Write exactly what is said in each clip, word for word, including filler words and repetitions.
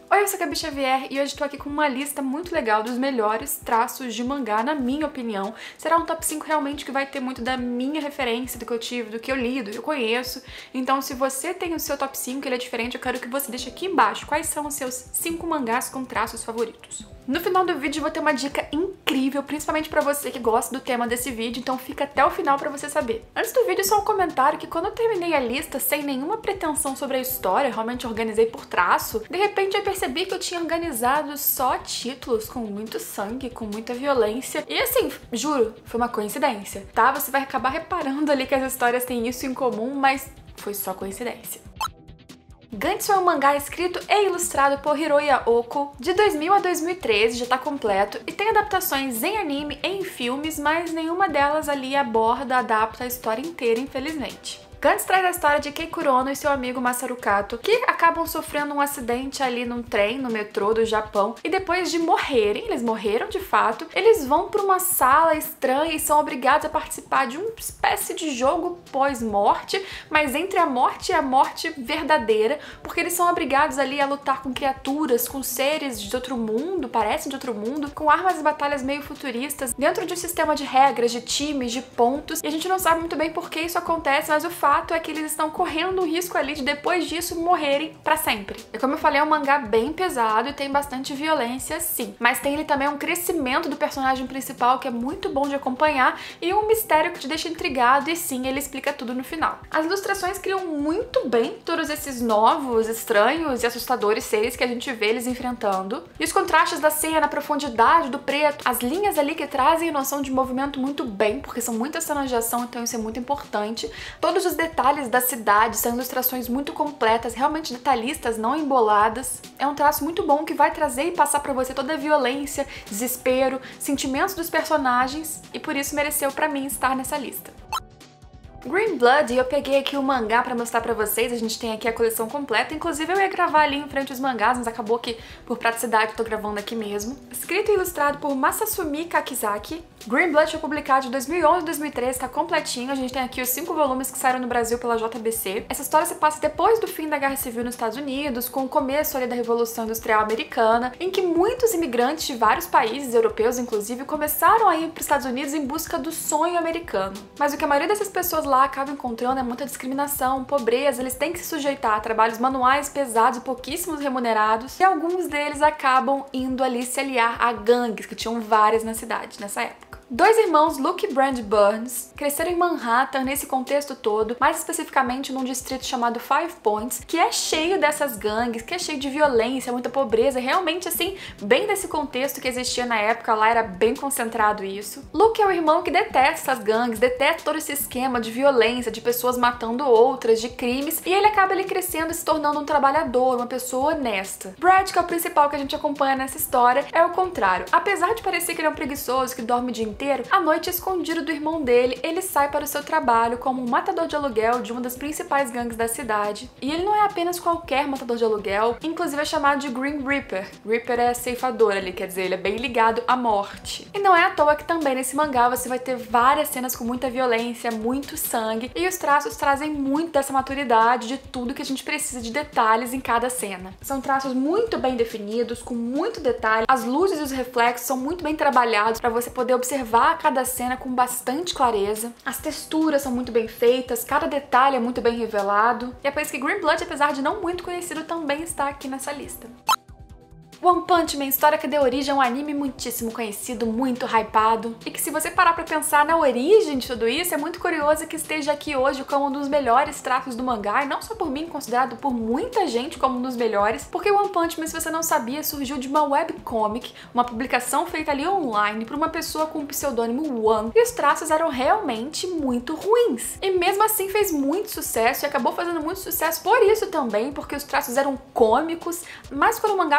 Oi, eu sou a Gabi Xavier e hoje tô aqui com uma lista muito legal dos melhores traços de mangá, na minha opinião. Será um top cinco realmente que vai ter muito da minha referência, do que eu tive, do que eu li, do que eu conheço. Então, se você tem o seu top cinco, ele é diferente, eu quero que você deixe aqui embaixo quais são os seus cinco mangás com traços favoritos. No final do vídeo eu vou ter uma dica incrível, principalmente pra você que gosta do tema desse vídeo, então fica até o final pra você saber. Antes do vídeo, só um comentário que quando eu terminei a lista sem nenhuma pretensão sobre a história, realmente organizei por traço, de repente eu percebi que eu tinha organizado só títulos com muito sangue, com muita violência, e assim, juro, foi uma coincidência, tá? Você vai acabar reparando ali que as histórias têm isso em comum, mas foi só coincidência. Gantz é um mangá escrito e ilustrado por Hiroya Oko, de dois mil a dois mil e treze, já tá completo, e tem adaptações em anime e em filmes, mas nenhuma delas ali aborda, adapta a história inteira, infelizmente. Gantz traz a história de Kei Kurono e seu amigo Masaru Kato, que acabam sofrendo um acidente ali num trem, no metrô do Japão, e depois de morrerem, eles morreram de fato, eles vão para uma sala estranha e são obrigados a participar de uma espécie de jogo pós-morte, mas entre a morte e a morte verdadeira, porque eles são obrigados ali a lutar com criaturas, com seres de outro mundo, parecem de outro mundo, com armas e batalhas meio futuristas, dentro de um sistema de regras, de times, de pontos, e a gente não sabe muito bem por que isso acontece, mas o fato fato é que eles estão correndo o risco ali de depois disso morrerem pra sempre. E como eu falei, é um mangá bem pesado e tem bastante violência sim, mas tem ele também um crescimento do personagem principal que é muito bom de acompanhar e um mistério que te deixa intrigado e sim, ele explica tudo no final. As ilustrações criam muito bem todos esses novos, estranhos e assustadores seres que a gente vê eles enfrentando. E os contrastes da cena, a profundidade do preto, as linhas ali que trazem noção de movimento muito bem, porque são muitas cenas de ação, então isso é muito importante. Todos os detalhes da cidade são ilustrações muito completas, realmente detalhistas, não emboladas. É um traço muito bom que vai trazer e passar pra você toda a violência, desespero, sentimentos dos personagens e por isso mereceu pra mim estar nessa lista. Green Blood, eu peguei aqui o mangá pra mostrar pra vocês, a gente tem aqui a coleção completa, inclusive eu ia gravar ali em frente os mangás, mas acabou que por praticidade eu tô gravando aqui mesmo. Escrito e ilustrado por Masasumi Kakizaki, Green Blood foi publicado de dois mil e onze a dois mil e treze, tá completinho, a gente tem aqui os cinco volumes que saíram no Brasil pela J B C. Essa história se passa depois do fim da Guerra Civil nos Estados Unidos, com o começo ali da Revolução Industrial Americana, em que muitos imigrantes de vários países, europeus inclusive, começaram a ir para os Estados Unidos em busca do sonho americano. Mas o que a maioria dessas pessoas lá acaba encontrando é muita discriminação, pobreza, eles têm que se sujeitar a trabalhos manuais pesados e pouquíssimos remunerados, e alguns deles acabam indo ali se aliar a gangues, que tinham várias na cidade nessa época. Dois irmãos, Luke e Brand Burns, cresceram em Manhattan nesse contexto todo, mais especificamente num distrito chamado Five Points, que é cheio dessas gangues, que é cheio de violência, muita pobreza, realmente assim, bem desse contexto que existia na época, lá era bem concentrado isso. Luke é o irmão que detesta essas gangues, detesta todo esse esquema de violência, de pessoas matando outras, de crimes, e ele acaba ali crescendo e se tornando um trabalhador, uma pessoa honesta. Brad, que é o principal que a gente acompanha nessa história, é o contrário. Apesar de parecer que ele é um preguiçoso, que dorme o dia inteiro, à noite, escondido do irmão dele, ele sai para o seu trabalho como um matador de aluguel de uma das principais gangues da cidade. E ele não é apenas qualquer matador de aluguel, inclusive é chamado de Green Reaper. Reaper é ceifador ali, quer dizer, ele é bem ligado à morte. E não é à toa que também nesse mangá você vai ter várias cenas com muita violência, muito sangue, e os traços trazem muito dessa maturidade de tudo que a gente precisa de detalhes em cada cena. São traços muito bem definidos, com muito detalhe, as luzes e os reflexos são muito bem trabalhados para você poder observar cada cena com bastante clareza. As texturas são muito bem feitas, cada detalhe é muito bem revelado. E é por isso que Green Blood, apesar de não muito conhecido, também está aqui nessa lista. One Punch Man, história que deu origem a um anime muitíssimo conhecido, muito hypado, e que se você parar pra pensar na origem de tudo isso, é muito curioso que esteja aqui hoje como um dos melhores traços do mangá, e não só por mim, considerado por muita gente como um dos melhores, porque One Punch Man, se você não sabia, surgiu de uma webcomic, uma publicação feita ali online por uma pessoa com o pseudônimo One, e os traços eram realmente muito ruins. E mesmo assim fez muito sucesso, e acabou fazendo muito sucesso por isso também, porque os traços eram cômicos, mas quando o mangá começou a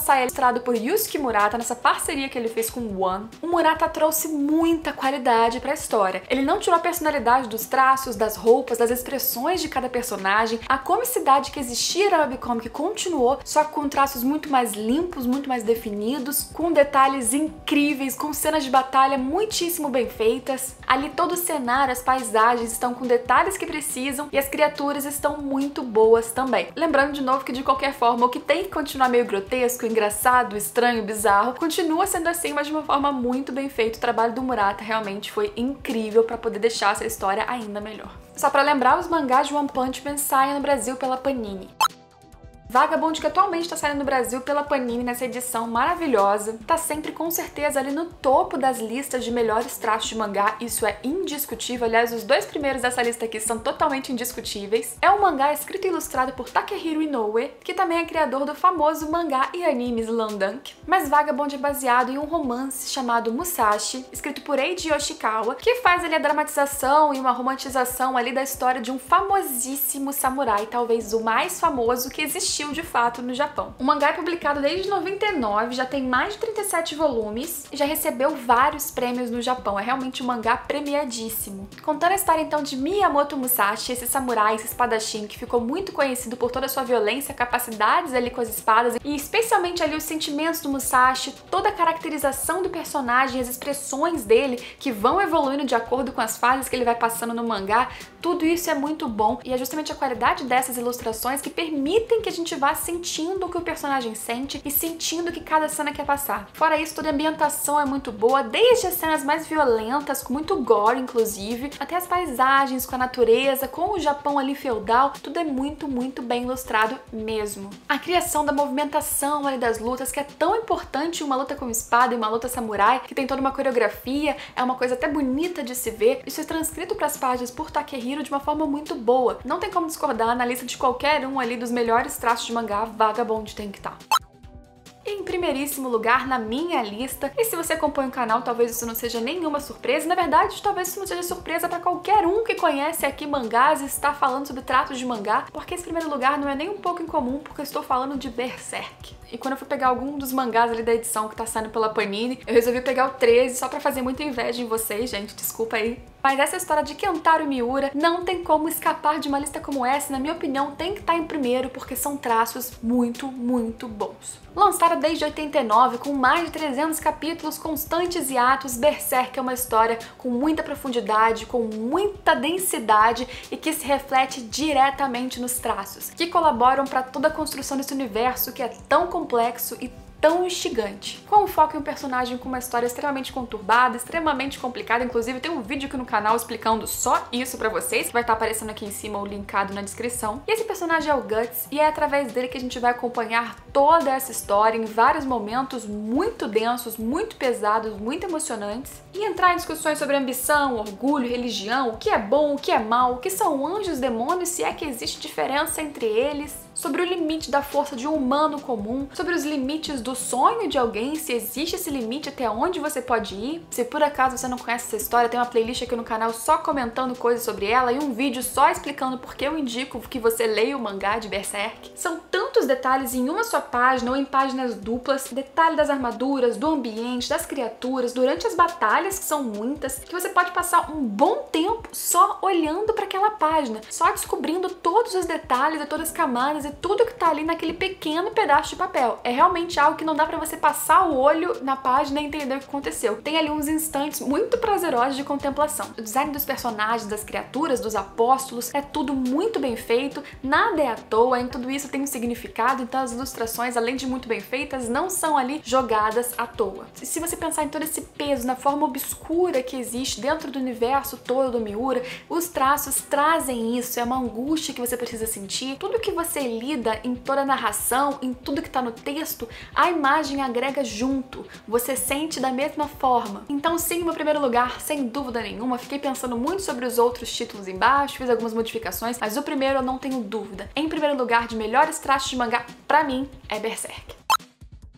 Saia ilustrado por Yusuke Murata, nessa parceria que ele fez com o One. O Murata trouxe muita qualidade pra história. Ele não tirou a personalidade dos traços, das roupas, das expressões de cada personagem. A comicidade que existia na webcomic continuou, só que com traços muito mais limpos, muito mais definidos, com detalhes incríveis, com cenas de batalha muitíssimo bem feitas. Ali todo o cenário, as paisagens estão com detalhes que precisam e as criaturas estão muito boas também. Lembrando de novo que de qualquer forma o que tem que continuar meio grotesco, engraçado, estranho, bizarro, continua sendo assim, mas de uma forma muito bem feita. O trabalho do Murata realmente foi incrível para poder deixar essa história ainda melhor. Só para lembrar, os mangás de One Punch Man saem no Brasil pela Panini. Vagabond, que atualmente está saindo no Brasil pela Panini nessa edição maravilhosa, tá sempre com certeza ali no topo das listas de melhores traços de mangá, isso é indiscutível. Aliás, os dois primeiros dessa lista aqui são totalmente indiscutíveis. É um mangá escrito e ilustrado por Takehiro Inoue, que também é criador do famoso mangá e anime Slam-Dunk. Mas Vagabond é baseado em um romance chamado Musashi, escrito por Eiji Yoshikawa, que faz ali a dramatização e uma romantização ali da história de um famosíssimo samurai, talvez o mais famoso que existiu de fato no Japão. O mangá é publicado desde noventa e nove, já tem mais de trinta e sete volumes e já recebeu vários prêmios no Japão. É realmente um mangá premiadíssimo. Contando a história então de Miyamoto Musashi, esse samurai, esse espadachim que ficou muito conhecido por toda a sua violência, capacidades ali com as espadas e especialmente ali os sentimentos do Musashi, toda a caracterização do personagem, as expressões dele que vão evoluindo de acordo com as fases que ele vai passando no mangá. Tudo isso é muito bom e é justamente a qualidade dessas ilustrações que permitem que a gente vá sentindo o que o personagem sente e sentindo o que cada cena quer passar. Fora isso, toda a ambientação é muito boa, desde as cenas mais violentas, com muito gore inclusive, até as paisagens com a natureza, com o Japão ali feudal, tudo é muito, muito bem ilustrado mesmo. A criação da movimentação ali das lutas, que é tão importante uma luta com espada e uma luta samurai, que tem toda uma coreografia, é uma coisa até bonita de se ver. Isso é transcrito para as páginas por Takehiro de uma forma muito boa. Não tem como discordar, na lista de qualquer um ali dos melhores traços de mangá, Vagabond tem que estar. Em primeiríssimo lugar na minha lista, e se você acompanha o canal, talvez isso não seja nenhuma surpresa, na verdade, talvez isso não seja surpresa para qualquer um que conhece aqui mangás e está falando sobre traços de mangá, porque esse primeiro lugar não é nem um pouco incomum, porque eu estou falando de Berserk. E quando eu fui pegar algum dos mangás ali da edição que tá saindo pela Panini, eu resolvi pegar o treze só pra fazer muita inveja em vocês, gente, desculpa aí. Mas essa história de Kentaro Miura não tem como escapar de uma lista como essa, na minha opinião, tem que estar em primeiro, porque são traços muito, muito bons. Lançada desde oitenta e nove, com mais de trezentos capítulos constantes e atos, Berserk é uma história com muita profundidade, com muita densidade e que se reflete diretamente nos traços, que colaboram para toda a construção desse universo que é tão complexo e tão instigante. Com um foco em um personagem com uma história extremamente conturbada, extremamente complicada, inclusive tem um vídeo aqui no canal explicando só isso pra vocês, que vai estar aparecendo aqui em cima ou linkado na descrição. E esse personagem é o Guts, e é através dele que a gente vai acompanhar toda essa história em vários momentos muito densos, muito pesados, muito emocionantes, e entrar em discussões sobre ambição, orgulho, religião, o que é bom, o que é mal, o que são anjos, demônios, se é que existe diferença entre eles, sobre o limite da força de um humano comum, sobre os limites do sonho de alguém, se existe esse limite, até onde você pode ir. Se por acaso você não conhece essa história, tem uma playlist aqui no canal só comentando coisas sobre ela e um vídeo só explicando por que eu indico que você leia o mangá de Berserk. São tantos detalhes em uma só página ou em páginas duplas, detalhe das armaduras, do ambiente, das criaturas, durante as batalhas, que são muitas, que você pode passar um bom tempo só olhando para aquela página, só descobrindo todos os detalhes e todas as camadas e tudo que tá ali naquele pequeno pedaço de papel. É realmente algo que não dá pra você passar o olho na página e entender o que aconteceu. Tem ali uns instantes muito prazerosos de contemplação. O design dos personagens, das criaturas, dos apóstolos, é tudo muito bem feito, nada é à toa, em tudo isso tem um significado, então as ilustrações, além de muito bem feitas, não são ali jogadas à toa. E se você pensar em todo esse peso, na forma obscura que existe dentro do universo todo do Miura, os traços trazem isso, é uma angústia que você precisa sentir, tudo que você lida em toda a narração, em tudo que tá no texto, a imagem agrega junto, você sente da mesma forma. Então sim, meu primeiro lugar, sem dúvida nenhuma, fiquei pensando muito sobre os outros títulos embaixo, fiz algumas modificações, mas o primeiro eu não tenho dúvida. Em primeiro lugar, de melhores traços de mangá, pra mim, é Berserk. O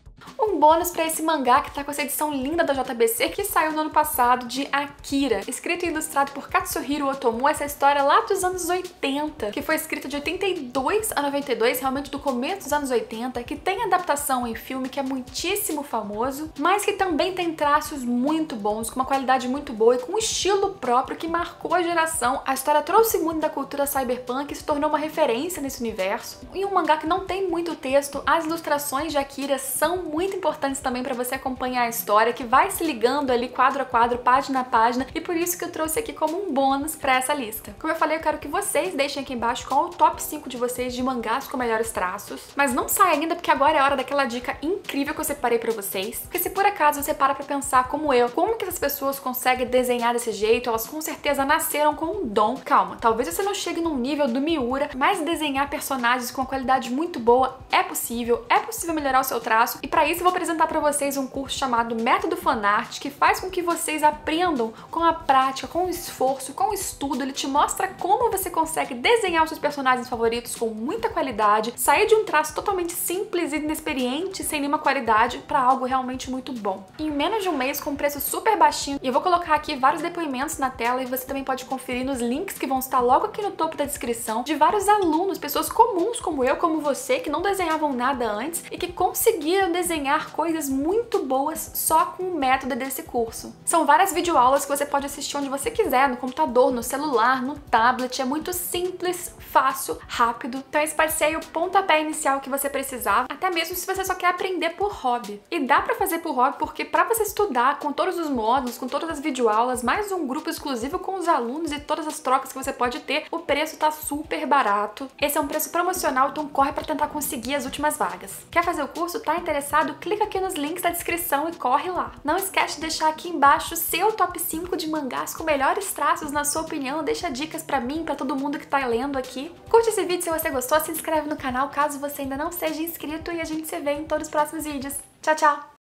um bônus pra esse mangá que tá com essa edição linda da J B C que saiu no ano passado, de Akira. Escrito e ilustrado por Katsuhiro Otomo, essa história lá dos anos oitenta, que foi escrita de oitenta e dois a noventa e dois, realmente do começo dos anos oitenta, que tem adaptação em filme que é muitíssimo famoso, mas que também tem traços muito bons, com uma qualidade muito boa e com um estilo próprio que marcou a geração. A história trouxe muito da cultura cyberpunk e se tornou uma referência nesse universo. E um mangá que não tem muito texto, as ilustrações de Akira são muito importantes também para você acompanhar a história, que vai se ligando ali quadro a quadro, página a página, e por isso que eu trouxe aqui como um bônus para essa lista. Como eu falei, eu quero que vocês deixem aqui embaixo qual é o top cinco de vocês de mangás com melhores traços, mas não sai ainda porque agora é a hora daquela dica incrível que eu separei para vocês, porque se por acaso você para pra pensar como eu, como que essas pessoas conseguem desenhar desse jeito, elas com certeza nasceram com um dom. Calma, talvez você não chegue num nível do Miura, mas desenhar personagens com uma qualidade muito boa é possível, é possível melhorar o seu traço, e para isso eu vou apresentar para vocês um curso chamado Método Fanart, que faz com que vocês aprendam com a prática, com o esforço, com o estudo. Ele te mostra como você consegue desenhar os seus personagens favoritos com muita qualidade, sair de um traço totalmente simples e inexperiente, sem nenhuma qualidade, para algo realmente muito bom. Em menos de um mês, com um preço super baixinho, e eu vou colocar aqui vários depoimentos na tela e você também pode conferir nos links que vão estar logo aqui no topo da descrição, de vários alunos, pessoas comuns como eu, como você, que não desenhavam nada antes e que conseguiram desenhar coisas muito boas só com o método desse curso. São várias videoaulas que você pode assistir onde você quiser, no computador, no celular, no tablet, é muito simples, fácil, rápido. Então esse pode ser o pontapé inicial que você precisava, até mesmo se você só quer aprender por hobby. E dá pra fazer por hobby porque pra você estudar com todos os módulos, com todas as videoaulas, mais um grupo exclusivo com os alunos e todas as trocas que você pode ter, o preço tá super barato. Esse é um preço promocional, então corre pra tentar conseguir as últimas vagas. Quer fazer o curso? Tá interessado? Clica aqui nos links da descrição e corre lá. Não esquece de deixar aqui embaixo o seu top cinco de mangás com melhores traços na sua opinião, deixa dicas pra mim, pra todo mundo que tá lendo aqui. Curte esse vídeo se você gostou, se inscreve no canal caso você ainda não seja inscrito e a gente se vê em todos os próximos vídeos. Tchau, tchau!